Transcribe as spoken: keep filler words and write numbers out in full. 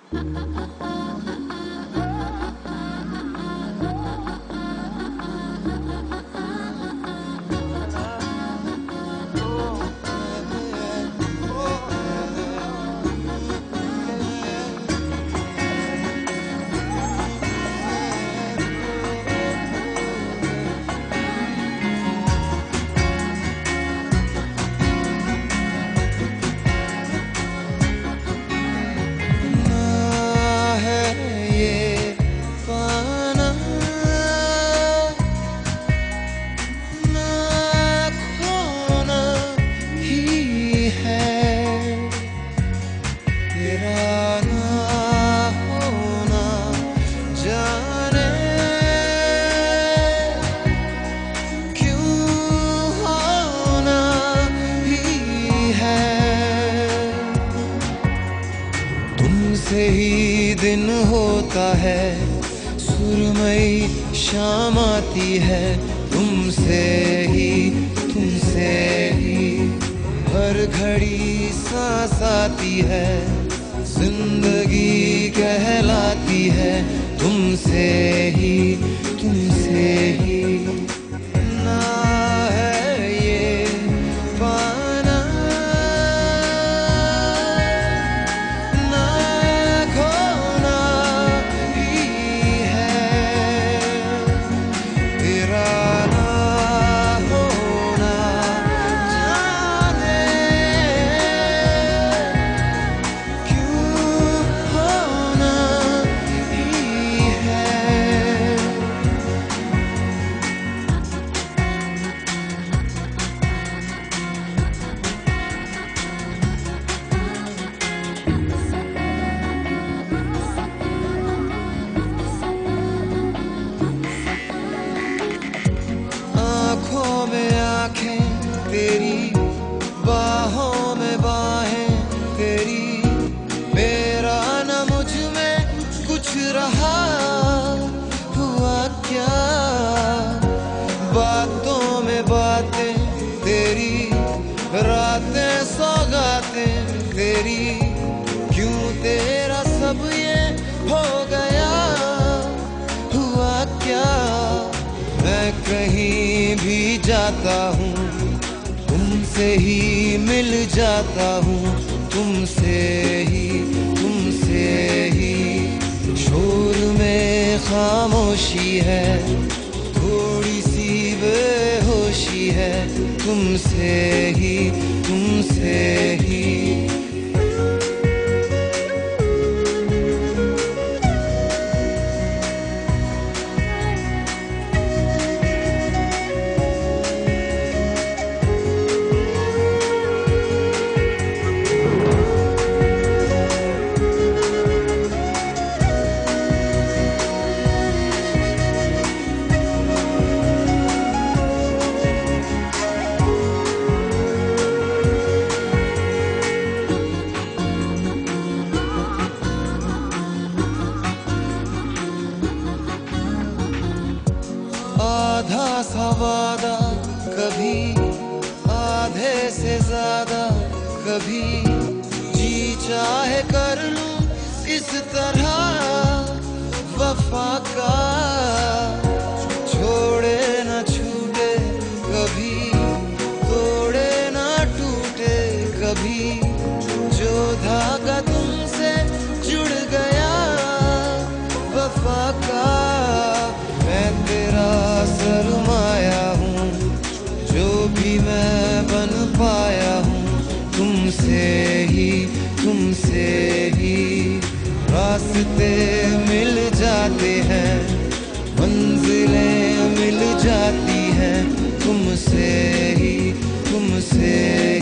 तुमसे ही दिन होता है, सुरमई शाम आती है, तुमसे ही तुमसे ही हर घड़ी सांस आती है, जिंदगी कहलाती है, तुमसे ही तुमसे ही। ना है ये पाना ना खोना ही है, तेरा ना होना जाने क्यों होना ही है। आँखों में आँखें तेरी, बाहों में बाहें तेरी, मेरा न मुझ में कुछ रहा हुआ क्या। बातों में बातें तेरी, रातें सौगातें तेरी, क्यों तेरा सब ये हो गया हुआ क्या। मैं कहीं भी जाता हूँ, तुमसे ही मिल जाता हूँ, तुमसे ही तुमसे ही। शोर में खामोशी है, थोड़ी सी बेहोशी है, तुमसे ही तुमसे ही। आधा सा वादा कभी, आधे से ज्यादा कभी, जी चाहे कर लूं इस तरह वफा का। छोड़े न छूटे कभी, तोड़े न टूटे कभी, जो धागा तुमसे जुड़ गया वफा का। मैं तेरा सरमाया हूँ, जो भी मैं बन पाया हूँ, तुमसे ही तुमसे ही। रास्ते मिल जाते हैं, मंजिलें मिल जाती हैं, तुमसे ही तुमसे